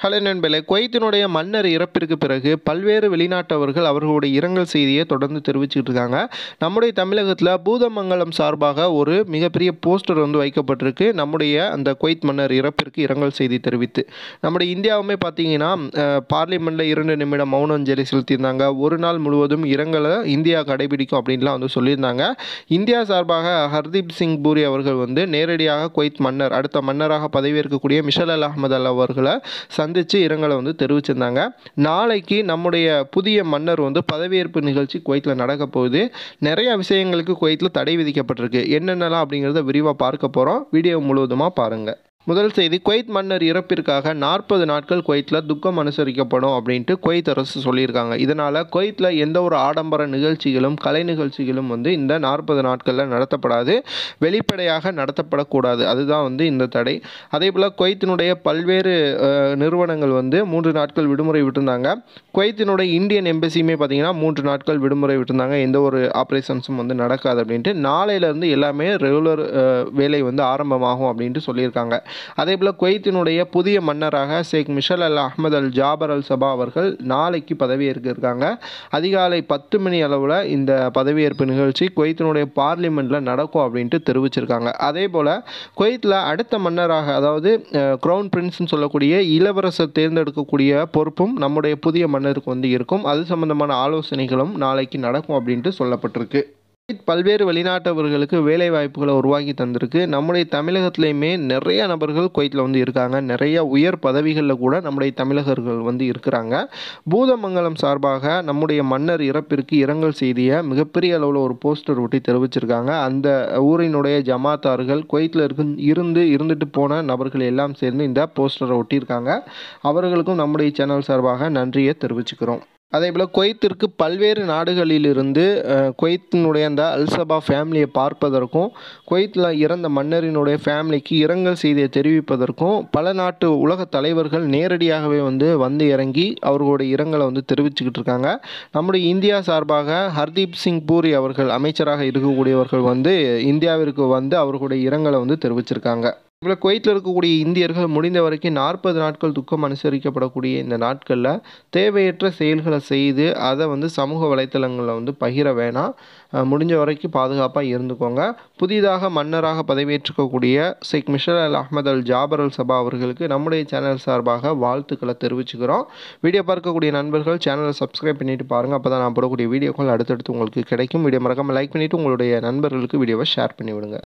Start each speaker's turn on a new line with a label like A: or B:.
A: Hello நண்பர்களே, குவைத்தினுடைய மன்னர் இறப்பிற்கு பிறகு பல்வேறு வெளிநாட்டவர்கள் அவர்களுடைய இரங்கல் செய்தியை தொடர்ந்து தெரிவிச்சுட்டு இருக்காங்க. நம்முடைய தமிழகத்தில் பூதமங்கலம் சார்பாக ஒரு மிகப்பெரிய போஸ்டர் வைக்கப்பட்டிருக்கு. நம்முடைய அந்த குவைத் மன்னர் இறப்பிற்கு இரங்கல் செய்தி தெரிவித்து நம்முடைய இந்தியாவுமே பார்த்தீங்கன்னா பார்லிமெண்ட்டில் 2 நிமிடம் மௌன அஞ்சலி செலுத்தியிருந்தாங்க. ஒரு நாள் முழுவதும் இரங்கலை இந்தியா கடைபிடிக்கும் அப்படின்லாம் சொல்லியிருந்தாங்க. இந்தியா சார்பாக ஹர்தீப் சிங் பூரி அவர்கள் நேரடியாக குவைத் மன்னர் அடுத்த மன்னராக பதவியேற்கக்கூடிய மிஷல் அல் அஹ்மத் அல் அவர்களை சந்தித்து இரங்கலை தெரிவிச்சிருந்தாங்க. நாளைக்கு நம்முடைய புதிய மன்னர் பதவியேற்பு நிகழ்ச்சி குவைத்தில் நடக்க போகுது. நிறைய விஷயங்களுக்கு குவைத்தில் தடை விதிக்கப்பட்டிருக்கு. என்னென்னலாம் அப்படிங்கிறத விரிவாக பார்க்க போகிறோம். வீடியோ முழுவதுமாக பாருங்கள். முதல் செய்தி, குவைத் மன்னர் இறப்பிற்காக 40 நாட்கள் குவைத்தில் துக்கம் அனுசரிக்கப்படும் அப்படின்ட்டு குவைத் அரசு சொல்லியிருக்காங்க. இதனால் குவைத்தில் எந்த ஒரு ஆடம்பர நிகழ்ச்சிகளும் கலை நிகழ்ச்சிகளும் இந்த 40 நாட்களில் நடத்தப்படாது. வெளிப்படையாக நடத்தப்படக்கூடாது. அதுதான் இந்த தடை. அதே போல் குவைத்தினுடைய பல்வேறு நிறுவனங்கள் 3 நாட்கள் விடுமுறை விட்டுருந்தாங்க. குவைத்தினுடைய இந்தியன் எம்பசியுமே பார்த்தீங்கன்னா 3 நாட்கள் விடுமுறை விட்டுருந்தாங்க. எந்த ஒரு ஆப்ரேஷன்ஸும் நடக்காது அப்படின்ட்டு. நாளையிலேருந்து எல்லாமே ரெகுலர் வேலை ஆரம்பமாகும் அப்படின்ட்டு சொல்லியிருக்காங்க. அதே போல் குவைத்தினுடைய புதிய மன்னராக Sheikh Mishal Al Ahmad Al Jaber Al Sabah அவர்கள் நாளைக்கு பதவியேற்க இருக்காங்க. அதிகாலை 10 மணி அளவில் இந்த பதவியேற்பு நிகழ்ச்சி குவைத்தினுடைய பார்லிமெண்ட்டில் நடக்கும் அப்படின்ட்டு தெரிவிச்சிருக்காங்க. அதே போல் குவைத்தில் அடுத்த மன்னராக, அதாவது க்ரௌன் பிரின்ஸ்னு சொல்லக்கூடிய இளவரசர் தேர்ந்தெடுக்கக்கூடிய பொறுப்பும் நம்முடைய புதிய மன்னருக்கு இருக்கும். அது சம்பந்தமான ஆலோசனைகளும் நாளைக்கு நடக்கும் அப்படின்ட்டு சொல்லப்பட்டிருக்கு. பல்வேறு வெளிநாட்டவர்களுக்கு வேலை வாய்ப்புகளை உருவாக்கி தந்திருக்கு. நம்முடைய தமிழகத்திலையுமே நிறைய நபர்கள் குவைத்தில் இருக்காங்க. நிறைய உயர் பதவிகளில் கூட நம்முடைய தமிழகர்கள் இருக்கிறாங்க. பூதமங்கலம் சார்பாக நம்முடைய மன்னர் இறப்பிற்கு இரங்கல் செய்தியை மிகப்பெரிய அளவில் ஒரு போஸ்டர் ஒட்டி தெரிவிச்சிருக்காங்க. அந்த ஊரினுடைய ஜமாத்தார்கள் குவைத்தில் இருந்துட்டு போன நபர்கள் எல்லாம் சேர்ந்து இந்த போஸ்டரை ஒட்டியிருக்காங்க. அவர்களுக்கும் நம்முடைய சேனல் சார்பாக நன்றியை தெரிவிச்சுக்கிறோம். அதேபோல் குவைத்திற்கு பல்வேறு நாடுகளிலிருந்து குவைத்தினுடைய அந்த அல்சபா ஃபேமிலியை பார்ப்பதற்கும் குவைத்தில் இறந்த மன்னரினுடைய ஃபேமிலிக்கு இரங்கல் செய்தியை தெரிவிப்பதற்கும் பல நாட்டு உலக தலைவர்கள் நேரடியாகவே வந்து இறங்கி அவர்களுடைய இரங்கலை தெரிவிச்சுக்கிட்டு இருக்காங்க. நம்முடைய இந்தியா சார்பாக ஹர்தீப் சிங் பூரி அவர்கள் அமைச்சராக இருக்கக்கூடியவர்கள் இந்தியாவிற்கு அவர்களுடைய இரங்கலை தெரிவிச்சிருக்காங்க. இவ்வளோ குவைத்தில் இருக்கக்கூடிய இந்தியர்கள் முடிந்த வரைக்கும் 40 நாட்கள் துக்கம் அனுசரிக்கப்படக்கூடிய இந்த நாட்களில் தேவையற்ற செயல்களை செய்து அதை சமூக வலைத்தளங்களில் பகிர வேணாம். முடிஞ்ச வரைக்கும் பாதுகாப்பாக இருந்துக்கோங்க. புதிதாக மன்னராக பதவியேற்றுக்கக்கூடிய Sheikh Mishal Al Ahmad Al Jaber Al Sabah அவர்களுக்கு நம்முடைய சேனல் சார்பாக வாழ்த்துக்களை தெரிவிச்சுக்கிறோம். வீடியோ பார்க்கக்கூடிய நண்பர்கள் சேனலை சப்ஸ்கிரைப் பண்ணிட்டு பாருங்கள். அப்போ தான் நான் போடக்கூடிய வீடியோக்கள் அடுத்தடுத்து உங்களுக்கு கிடைக்கும். வீடியோ மறக்காமல் லைக் பண்ணிவிட்டு உங்களுடைய நண்பர்களுக்கு வீடியோவை ஷேர் பண்ணிவிடுங்க.